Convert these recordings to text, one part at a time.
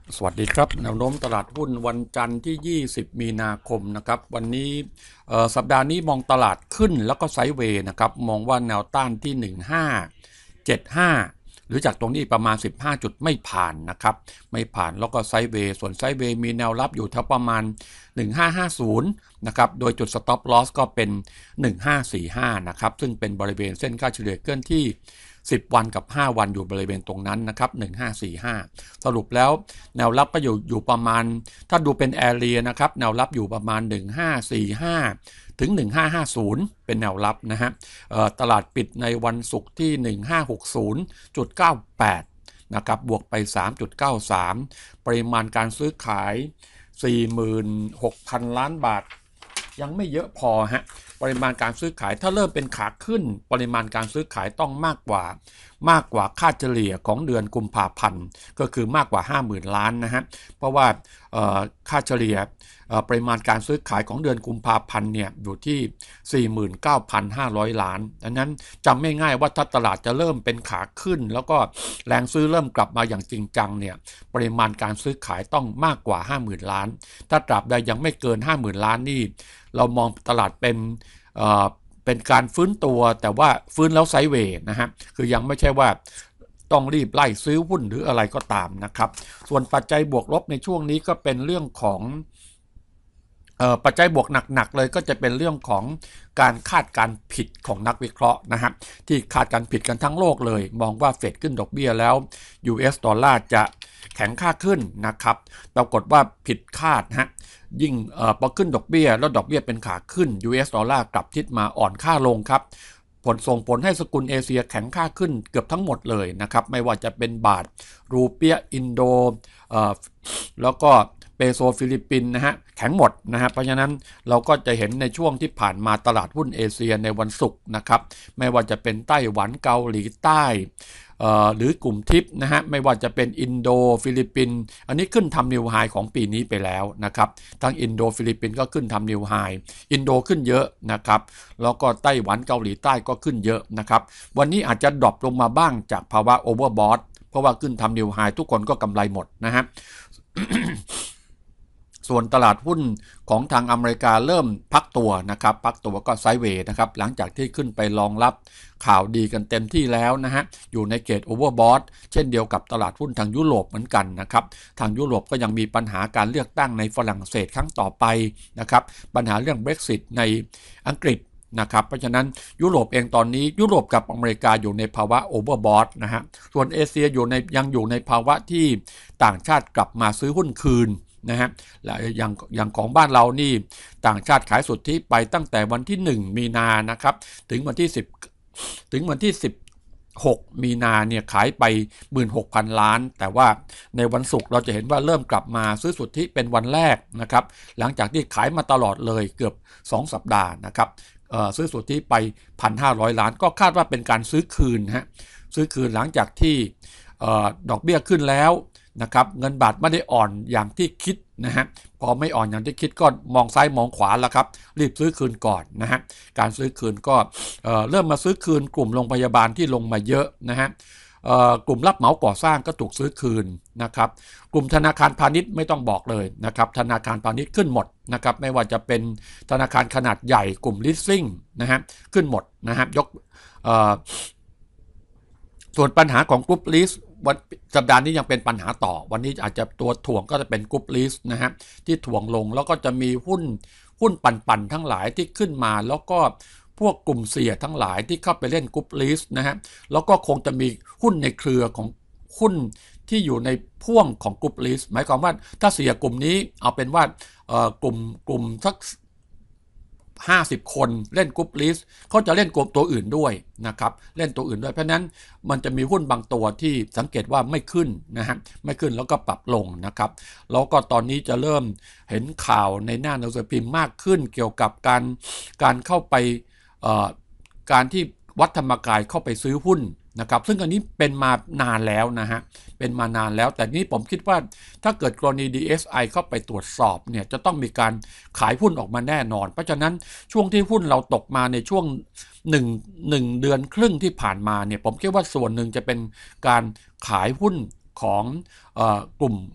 สวัสดีครับแนวโน้มตลาดหุ้นวันจันทร์ที่ 20 มีนาคมนะครับวันนี้สัปดาห์นี้มองตลาดขึ้นแล้วก็ไซด์เวย์นะครับมองว่าแนวต้านที่ 1575หรือจากตรงนี้ประมาณ 15 จุดไม่ผ่านนะครับไม่ผ่านแล้วก็ไซด์เวย์ส่วนไซด์เวย์มีแนวรับอยู่แถวประมาณ 1550นะครับโดยจุด stop loss ก็เป็น 1545นะครับซึ่งเป็นบริเวณเส้นค่าเฉลี่ยเคลื่อนที่10 วันกับ 5 วันอยู่บริเวณตรงนั้นนะครับ1545สรุปแล้วแนวรับก็อยู่ประมาณถ้าดูเป็นแอเรียนะครับแนวรับอยู่ประมาณ1545ถึง1550เป็นแนวรับนะฮะตลาดปิดในวันศุกร์ที่1560.98นะครับบวกไป 3.93 ปริมาณการซื้อขาย 46,000 ล้านบาทยังไม่เยอะพอฮะปริมาณการซื้อขายถ้าเริ่มเป็นขาขึ้นปริมาณการซื้อขายต้องมากกว่าค่าเฉลี่ยของเดือนกุมภาพันธ์ก็คือมากกว่า 50,000 ล้านนะฮะเพราะว่าค่าเฉลี่ยปริมาณการซื้อขายของเดือนกุมภาพันธ์เนี่ยอยู่ที่ 49,500 ล้านดังนั้นจำไม่ง่ายว่าถ้าตลาดจะเริ่มเป็นขาขึ้นแล้วก็แรงซื้อเริ่มกลับมาอย่างจริงจังเนี่ยปริมาณการซื้อขายต้องมากกว่า 50,000 ล้านถ้าตราบใดยังไม่เกิน 50,000 ล้านนี่เรามองตลาดเป็นการฟื้นตัวแต่ว่าฟื้นแล้วไซด์เวย์นะฮะคือยังไม่ใช่ว่าต้องรีบไล่ซื้อหุ้นหรืออะไรก็ตามนะครับส่วนปัจจัยบวกลบในช่วงนี้ก็เป็นเรื่องของปัจจัยบวกหนักๆเลยก็จะเป็นเรื่องของการคาดการผิดของนักวิเคราะห์นะฮะที่คาดการผิดกันทั้งโลกเลยมองว่าเฟดขึ้นดอกเบี้ยแล้ว US ดอลลาร์จะแข็งค่าขึ้นนะครับปรากฏว่าผิดคาดฮะยิ่งพอขึ้นดอกเบี้ยแล้วดอกเบี้ยเป็นขาขึ้น US ดอลลาร์กลับทิศมาอ่อนค่าลงครับส่งผลให้สกุลเอเชียแข็งค่าขึ้นเกือบทั้งหมดเลยนะครับไม่ว่าจะเป็นบาทรูเปียอินโดแล้วก็เปโซฟิลิปปินส์นะฮะแข็งหมดนะฮะเพราะฉะนั้นเราก็จะเห็นในช่วงที่ผ่านมาตลาดหุ้นเอเชียในวันศุกร์นะครับไม่ว่าจะเป็นไต้หวันเกาหลีใต้หรือกลุ่มทิปนะฮะไม่ว่าจะเป็นอินโดฟิลิปปินส์อันนี้ขึ้นทำนิวไฮของปีนี้ไปแล้วนะครับทั้งอินโดฟิลิปปินส์ก็ขึ้นทำนิวไฮอินโดขึ้นเยอะนะครับแล้วก็ไต้หวันเกาหลีใต้ก็ขึ้นเยอะนะครับวันนี้อาจจะดรอปลงมาบ้างจากภาวะโอเวอร์บอทเพราะว่าขึ้นทำนิวไฮทุกคนก็กำไรหมดนะฮะ ส่วนตลาดหุ้นของทางอเมริกาเริ่มพักตัวนะครับพักตัวก็ไซด์เวย์นะครับหลังจากที่ขึ้นไปรองรับข่าวดีกันเต็มที่แล้วนะฮะอยู่ในเกรดโอเวอร์บอทเช่นเดียวกับตลาดหุ้นทางยุโรปเหมือนกันนะครับทางยุโรปก็ยังมีปัญหาการเลือกตั้งในฝรั่งเศสครั้งต่อไปนะครับปัญหาเรื่อง Brexit ในอังกฤษนะครับเพราะฉะนั้นยุโรปเองตอนนี้ยุโรปกับอเมริกาอยู่ในภาวะโอเวอร์บอทนะฮะส่วนเอเชียยังอยู่ในภาวะที่ต่างชาติกลับมาซื้อหุ้นคืนนะฮะและอย่างของบ้านเรานี่ต่างชาติขายสุทธิไปตั้งแต่วันที่1มีนานะครับถึงวันที่10ถึงวันที่16มีนาเนี่ยขายไป 16,000 ล้านแต่ว่าในวันศุกร์เราจะเห็นว่าเริ่มกลับมาซื้อสุทธิเป็นวันแรกนะครับหลังจากที่ขายมาตลอดเลยเกือบ2สัปดาห์นะครับซื้อสุทธิไป 1,500 ล้านก็คาดว่าเป็นการซื้อคืนฮะซื้อคืนหลังจากที่ดอกเบี้ยขึ้นแล้วนะครับเงินบาทไม่ได้อ่อนอย่างที่คิดนะฮะพอไม่อ่อนอย่างที่คิดก็มองซ้ายมองขวาแล้วครับรีบซื้อคืนก่อนนะฮะการซื้อคืนก็เริ่มมาซื้อคืนกลุ่มโรงพยาบาลที่ลงมาเยอะนะฮะกลุ่มรับเหมาก่อสร้างก็ถูกซื้อคืนนะครับกลุ่มธนาคารพาณิชย์ไม่ต้องบอกเลยนะครับธนาคารพาณิชย์ขึ้นหมดนะครับไม่ว่าจะเป็นธนาคารขนาดใหญ่กลุ่มลิสซิ่งนะฮะขึ้นหมดนะฮะยกส่วนปัญหาของกรุ๊ปลิสวันสัปดาห์นี้ยังเป็นปัญหาต่อวันนี้อาจจะตัวถ่วงก็จะเป็นกรุ๊ปลิสนะฮะที่ถ่วงลงแล้วก็จะมีหุ้นปั่นทั้งหลายที่ขึ้นมาแล้วก็พวกกลุ่มเสี่ยทั้งหลายที่เข้าไปเล่นกรุ๊ปลิสนะฮะแล้วก็คงจะมีหุ้นในเครือของหุ้นที่อยู่ในพ่วงของกรุ๊ปลิสหมายความว่าถ้าเสี่ยกลุ่มนี้เอาเป็นว่ากลุ่มสัก50 คนเล่นกรุ๊ปลิสเขาจะเล่นกลุ่มตัวอื่นด้วยนะครับเล่นตัวอื่นด้วยเพราะนั้นมันจะมีหุ้นบางตัวที่สังเกตว่าไม่ขึ้นนะฮะไม่ขึ้นแล้วก็ปรับลงนะครับแล้วก็ตอนนี้จะเริ่มเห็นข่าวในหน้าหนังสือพิมพ์มากขึ้นเกี่ยวกับการเข้าไปการที่วัดธรรมกายเข้าไปซื้อหุ้นนะครับซึ่งอันนี้เป็นมานานแล้วนะฮะเป็นมานานแล้วแต่นี้ผมคิดว่าถ้าเกิดกรณี DSI เข้าไปตรวจสอบเนี่ยจะต้องมีการขายหุ้นออกมาแน่นอนเพราะฉะนั้นช่วงที่หุ้นเราตกมาในช่วงหนึ่งเดือนครึ่งที่ผ่านมาเนี่ยผมคิดว่าส่วนหนึ่งจะเป็นการขายหุ้นของกลุ่ม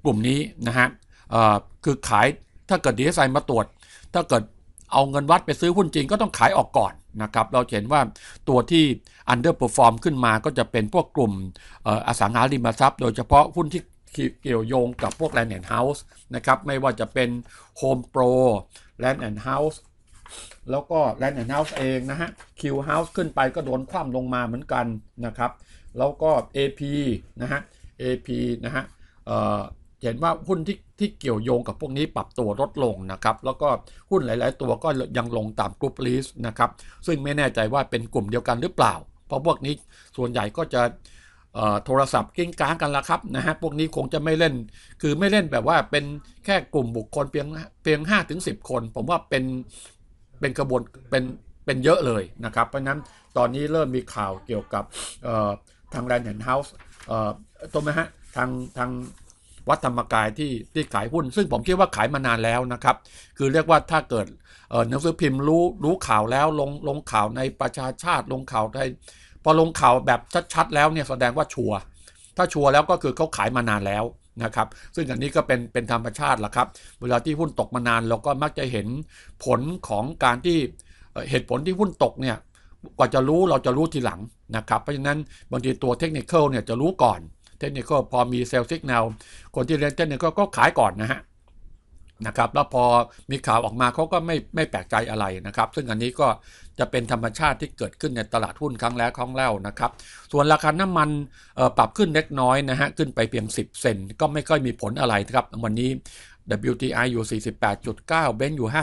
กลุ่มนี้นะฮะคือขายถ้าเกิด DSI มาตรวจถ้าเกิดเอาเงินวัดไปซื้อหุ้นจริงก็ต้องขายออกก่อนนะครับเราเห็นว่าตัวที่ underperform ขึ้นมาก็จะเป็นพวกกลุ่มอสังหาริมทรัพย์โดยเฉพาะหุ้นที่เกี่ยวโยงกับพวก Land and House นะครับไม่ว่าจะเป็น Home Pro Land and House แล้วก็ Land and House เองนะฮะ Q House ขึ้นไปก็โดนคว่ำลงมาเหมือนกันนะครับแล้วก็ AP นะฮะ AP นะฮะเห็นว่าหุ้นที่เกี่ยวโยงกับพวกนี้ปรับตัวลดลงนะครับแล้วก็หุ้นหลายๆตัวก็ยังลงตามกรุ๊ปลิสต์นะครับซึ่งไม่แน่ใจว่าเป็นกลุ่มเดียวกันหรือเปล่าเพราะพวกนี้ส่วนใหญ่ก็จะโทรศัพท์กิ้งก้างกันละครับนะฮะพวกนี้คงจะไม่เล่นคือไม่เล่นแบบว่าเป็นแค่กลุ่มบุคคลเพียง5-10 คนผมว่าเป็นกระบวนเป็นเยอะเลยนะครับเพราะนั้นตอนนี้เริ่มมีข่าวเกี่ยวกับทาง Land and House ตัวไหมฮะทางวัดธรรมกายที่ขายหุ้นซึ่งผมคิดว่าขายมานานแล้วนะครับคือเรียกว่าถ้าเกิดหนังสือพิมพ์รู้ข่าวแล้วลงข่าวในประชาชาติลงข่าวในพอลงข่าวแบบชัดๆแล้วเนี่ยแสดงว่าชัวร์ถ้าชัวร์แล้วก็คือเขาขายมานานแล้วนะครับซึ่งอันนี้ก็เป็นธรรมชาติละครับเวลาที่หุ้นตกมานานเราก็มักจะเห็นผลของการที่เหตุผลที่หุ้นตกเนี่ยกว่าจะรู้เราจะรู้ทีหลังนะครับเพราะฉะนั้นบางทีตัวเทคนิคเนี่ยจะรู้ก่อนเทคนิคพอมีเซลล์สิกแนลคนที่เรียนเทคนิคก็ขายก่อนนะครับแล้วพอมีข่าวออกมาเขาก็ไม่แปลกใจอะไรนะครับซึ่งอันนี้ก็จะเป็นธรรมชาติที่เกิดขึ้นในตลาดหุ้นครั้งแล้วนะครับส่วนราคาน้ำมันปรับขึ้นเล็กน้อยนะฮะขึ้นไปเพียง10 เซนต์ก็ไม่ค่อยมีผลอะไรครับวันนี้ WTI อยู่ 48.9 Brent อยู่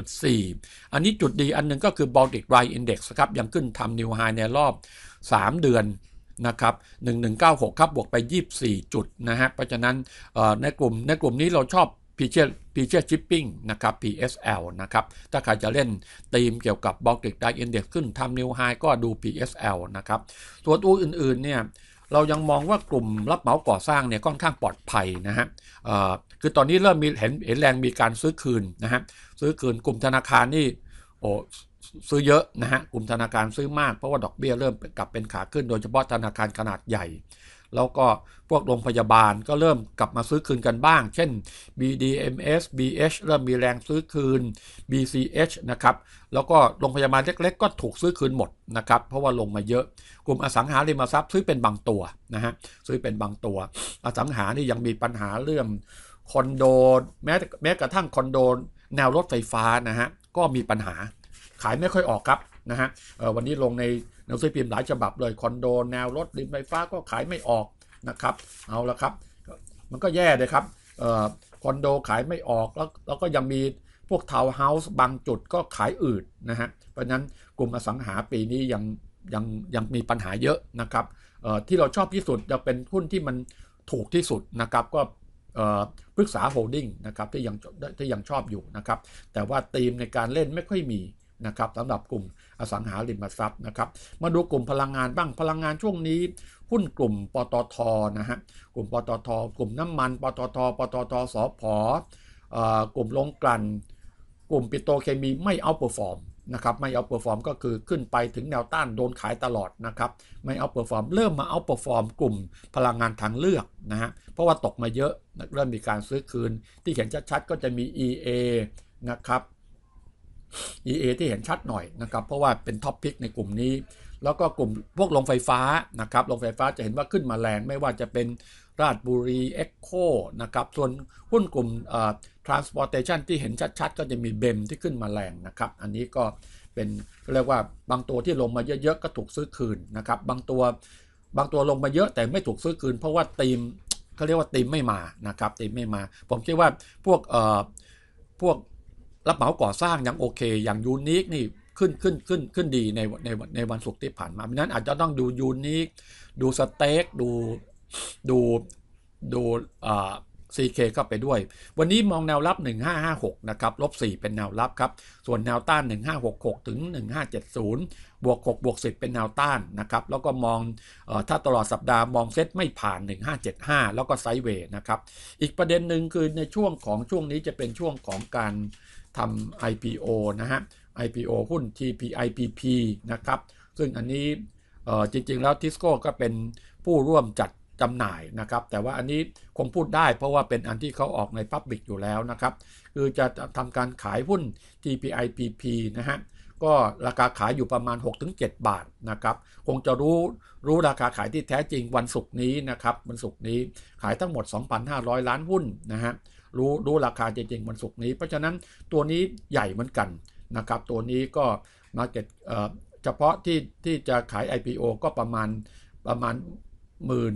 51.4 อันนี้จุดดีอันนึงก็คือ Baltic Dry Index ครับยังขึ้นทำนิวไฮในรอบ3 เดือนนะครับ1196ครับบวกไป24 จุดนะฮะเพราะฉะนั้นในกลุ่มนี้เราชอบPeaches Shipping นะครับ PSL นะครับถ้าใครจะเล่นธีมเกี่ยวกับ Baltic Dry Index ขึ้นทำนิวไฮก็ดู PSL นะครับส่วนตัวอื่นๆเนี่ยเรายังมองว่ากลุ่มรับเหมาก่อสร้างเนี่ยค่อนข้างปลอดภัยนะฮะคือตอนนี้เริ่มมีเห็นแรงมีการซื้อคืนนะฮะซื้อคืนกลุ่มธนาคารนี่ซื้อเยอะนะฮะกลุ่มธนาคารซื้อมากเพราะว่าดอกเบี้ยเริ่มกลับเป็นขาขึ้นโดยเฉพาะธนาคารขนาดใหญ่แล้วก็พวกโรงพยาบาลก็เริ่มกลับมาซื้อคืนกันบ้างเช่น BDMs BH เริ่มมีแรงซื้อคืน BCH นะครับแล้วก็โรงพยาบาลเล็กๆก็ถูกซื้อคืนหมดนะครับเพราะว่าลงมาเยอะกลุ่มอสังหาริมทรัพย์ซื้อเป็นบางตัวนะฮะซื้อเป็นบางตัวอสังหานี่ยังมีปัญหาเรื่องคอนโดแม้กระทั่งคอนโดแนวรถไฟฟ้านะฮะก็มีปัญหาขายไม่ค่อยออกครับนะฮะวันนี้ลงในหนังสือพิมพ์หลายฉบับเลยคอนโดแนวรถริมไฟฟ้าก็ขายไม่ออกนะครับเอาละครับมันก็แย่เลยครับคอนโดขายไม่ออกแล้วก็ยังมีพวกทาวน์เฮาส์บางจุดก็ขายอืดนะฮะเพราะฉะนั้นกลุ่มอสังหาปีนี้ยังมีปัญหาเยอะนะครับที่เราชอบที่สุดจะเป็นหุ้นที่มันถูกที่สุดนะครับก็ปรึกษาโฮลดิ้งนะครับที่ยังชอบอยู่นะครับแต่ว่าธีมในการเล่นไม่ค่อยมีนะครับสำหรับกลุ่มอสังหาริมทรัพย์นะครับมาดูกลุ่มพลังงานบ้างพลังงานช่วงนี้หุ้นกลุ่มปตทนะฮะกลุ่มปตทกลุ่มน้ำมันปตทสผกลุ่มโรงกลั่นกลุ่มปิโตรเคมีไม่เอาเปอร์ฟอร์มนะครับไม่เอาเปอร์ฟอร์มก็คือขึ้นไปถึงแนวต้านโดนขายตลอดนะครับไม่เอาเปอร์ฟอร์มเริ่มมาเอาเปอร์ฟอร์มกลุ่มพลังงานทางเลือกนะฮะเพราะว่าตกมาเยอะเริ่มมีการซื้อคืนที่เห็นชัดๆก็จะมี EA นะครับ EA ที่เห็นชัดหน่อยนะครับเพราะว่าเป็นท็อปพิกในกลุ่มนี้แล้วก็กลุ่มพวกโรงไฟฟ้านะครับโรงไฟฟ้าจะเห็นว่าขึ้นมาแรงไม่ว่าจะเป็นราชบุรีเอ็กโคนะครับส่วนหุ้นกลุ่มtransportation ที่เห็นชัดๆก็จะมีเบมที่ขึ้นมาแรงนะครับอันนี้ก็เป็นเรียกว่าบางตัวที่ลงมาเยอะๆก็ถูกซื้อคืนนะครับบางตัวลงมาเยอะแต่ไม่ถูกซื้อคืนเพราะว่าธีมเขาเรียกว่าธีมไม่มานะครับธีมไม่มาผมคิดว่าพวกรับเหมาก่อสร้างยังโอเคอย่างยูนิคนี่ขึ้นดีในวันศุกร์ที่ผ่านมาเพราะนั้นอาจจะต้องดูยูนิคดูสเต็กดูCK เข้าไปด้วยวันนี้มองแนวรับ1556นะครับ-4เป็นแนวรับครับส่วนแนวต้าน1566ถึง1570บวก6บวก10เป็นแนวต้านนะครับแล้วก็มองถ้าตลอดสัปดาห์มองเซ็ตไม่ผ่าน1575แล้วก็ไซด์เวย์นะครับอีกประเด็นหนึ่งคือในช่วงนี้จะเป็นช่วงของการทำ IPO นะฮะ IPO หุ้น TPIPP นะครับซึ่งอันนี้จริงๆแล้วทิสโก้ก็เป็นผู้ร่วมจัดจำหน่ายนะครับแต่ว่าอันนี้คงพูดได้เพราะว่าเป็นอันที่เขาออกใน Public อยู่แล้วนะครับคือจะทำการขายหุ้น TPIPP นะฮะก็ราคาขายอยู่ประมาณ 6-7 บาทนะครับคงจะรู้ราคาขายที่แท้จริงวันศุกร์นี้นะครับวันศุกร์นี้ขายทั้งหมด 2,500 ล้านหุ้นนะฮะรู้ราคาจริงๆวันศุกร์นี้เพราะฉะนั้นตัวนี้ใหญ่เหมือนกันนะครับตัวนี้ก็ Market เฉพาะที่จะขาย IPO ก็ประมาณหมื่น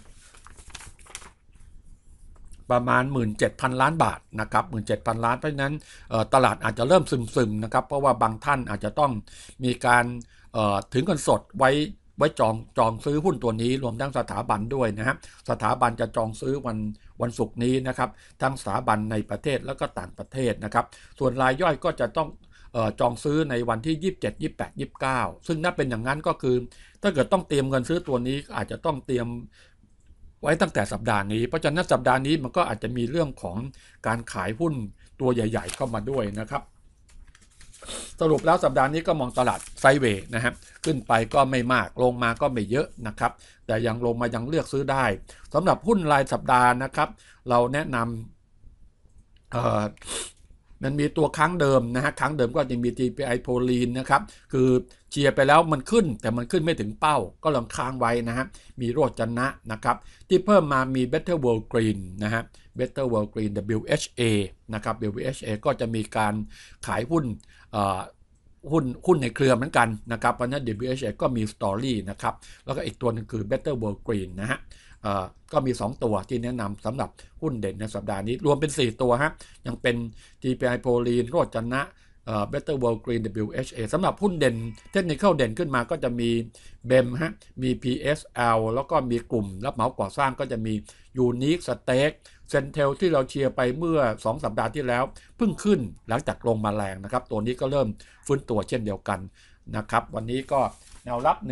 17,000 ล้านบาทนะครับ17,000 ล้านเพราะฉะนั้นตลาดอาจจะเริ่มซึมๆนะครับเพราะว่าบางท่านอาจจะต้องมีการถึงเงินสดไว้จองซื้อหุ้นตัวนี้รวมทั้งสถาบันด้วยนะฮะสถาบันจะจองซื้อวันศุกร์นี้นะครับทั้งสถาบันในประเทศแล้วก็ต่างประเทศนะครับส่วนรายย่อยก็จะต้องจองซื้อในวันที่27 28 29ซึ่งถ้าเป็นอย่างนั้นก็คือถ้าเกิดต้องเตรียมเงินซื้อตัวนี้อาจจะต้องเตรียมไว้ตั้งแต่สัปดาห์นี้เพราะฉะนั้นสัปดาห์นี้มันก็อาจจะมีเรื่องของการขายหุ้นตัวใหญ่ๆเข้ามาด้วยนะครับสรุปแล้วสัปดาห์นี้ก็มองตลาดไซด์เวย์นะครับขึ้นไปก็ไม่มากลงมาก็ไม่เยอะนะครับแต่ยังลงมายังเลือกซื้อได้สำหรับหุ้นรายสัปดาห์นะครับเราแนะนำมันมีตัวค้างเดิมนะฮะค้างเดิมก็จะมี TPI โพลีนนะครับคือเชียร์ไปแล้วมันขึ้นแต่มันขึ้นไม่ถึงเป้าก็ลองค้างไว้นะฮะมีโรจนะนะครับที่เพิ่มมามี Better World Green นะฮะ Better World Green WHA นะครับ WHA ก็จะมีการขายหุ้นในเครือเหมือนกันนะครับเพราะนั้น WHA ก็มีสตอรี่นะครับแล้วก็อีกตัวนึงคือ Better World Green นะฮะก็มี2ตัวที่แนะนำสำหรับหุ้นเด่นในสัปดาห์นี้รวมเป็น4ตัวฮะยังเป็น TPI โพลีนโรจนะBetter World Green WHA สำหรับหุ้นเด่นเทคนิคเด่นขึ้นมาก็จะมี BEM ฮะมี PSL แล้วก็มีกลุ่มรับเหมาก่อสร้างก็จะมี Unique Stake Centel ที่เราเชียร์ไปเมื่อ2สัปดาห์ที่แล้วเพิ่งขึ้นหลังจากลงมาแรงนะครับตัวนี้ก็เริ่มฟื้นตัวเช่นเดียวกันนะครับวันนี้ก็แนวรับ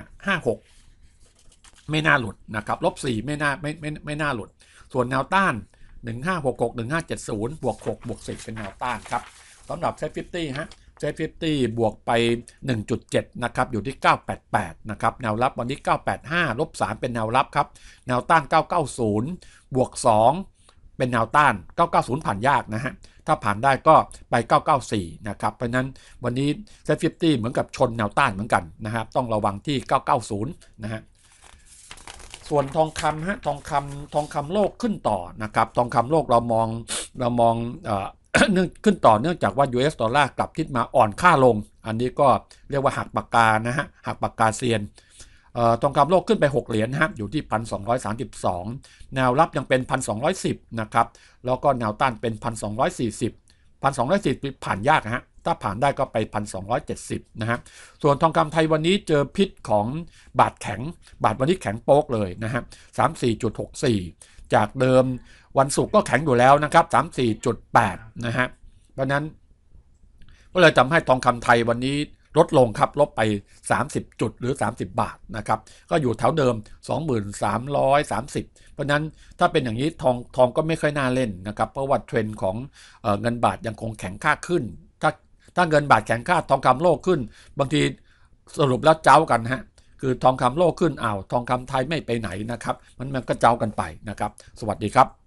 1556ไม่น่าหลุดนะครับ-4ไม่น่าหลุดส่วนแนวต้าน1566 1570บวก6บวก10เป็นแนวต้านครับสำหรับเซ็ต50ฮะเซ็ต50บวกไป 1.7 นะครับอยู่ที่988นะครับแนวรับวันนี้985-3เป็นแนวรับครับแนวต้าน990บวก2เป็นแนวต้าน990ผ่านยากนะฮะถ้าผ่านได้ก็ไป994นะครับเพราะนั้นวันนี้เซ็ต50เหมือนกับชนแนวต้านเหมือนกันนะครับต้องระวังที่990นะฮะส่วนทองคำฮะทองคำโลกขึ้นต่อนะครับทองคำโลกเรามองขึ้นต่อเนื่องจากว่า US ดอลลาร์กลับทิศมาอ่อนค่าลงอันนี้ก็เรียกว่าหักปากกานะฮะหักปากกาเซียนทองคำโลกขึ้นไป6เหรียญฮะอยู่ที่ 1,232 แนวรับยังเป็น 1,210 นะครับแล้วก็แนวต้านเป็น 1,240 ผ่านยากฮะถ้าผ่านได้ก็ไป 1,270 นะฮะส่วนทองคำไทยวันนี้เจอพิษของบาทแข็งบาทวันนี้แข็งโป๊กเลยนะฮะ 34.64 จากเดิมวันศุกร์ก็แข็งอยู่แล้วนะครับ 34.8 นะฮะเพราะนั้นก็เลยทำให้ทองคำไทยวันนี้ลดลงครับลบไป30จุดหรือ30บาทนะครับก็อยู่แถวเดิม 2330 เพราะนั้นถ้าเป็นอย่างนี้ทองก็ไม่ค่อยน่าเล่นนะครับเพราะว่าเทรนด์ของเงินบาทยังคงแข็งค่าขึ้นถ้าเงินบาทแข็งค่าทองคำโลกขึ้นบางทีสรุปแล้วเจ้ากันฮะคือทองคำโลกขึ้นทองคำไทยไม่ไปไหนนะครับมันก็เจ้ากันไปนะครับสวัสดีครับ